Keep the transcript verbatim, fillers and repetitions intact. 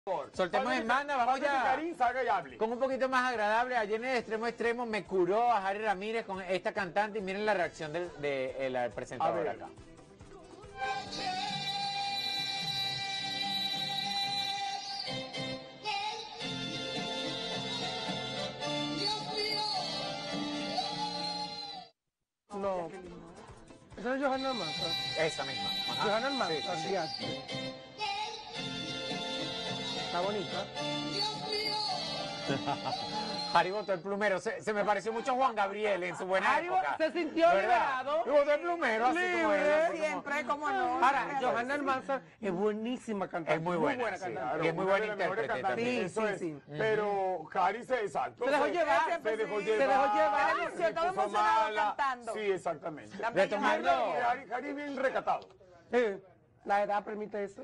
Soltemos en banda, vamos ya. Karin salga y hable. Con un poquito más agradable, ayer en el extremo extremo me curó a Harry Ramírez con esta cantante y miren la reacción del de, de, la presentadora acá. No. Esa es Johanna Almanza. Esa misma. Ajá. Johanna Almanza, Sí, sí, sí. sí. Está bonita. Harry botó el plumero. Se, se me pareció mucho a Juan Gabriel en su buena Harry época. se sintió ¿verdad? liberado. Y botó el plumero así como Libre. él, así como- Siempre, como no. Ahora, Johanna Almanza es buenísima cantante. Es muy buena, sí, cantante. y es muy buena Una de las mejores intérprete cantantes, también. eso Sí, es. sí, sí. Pero Karin se exacto. Se dejó llevar, Se dejó sí. llevar. Se dejó llevar. se Todo emocionado puso mala. cantando. Sí, exactamente. La Retomando. Karin bien recatado. Sí, la edad permite eso.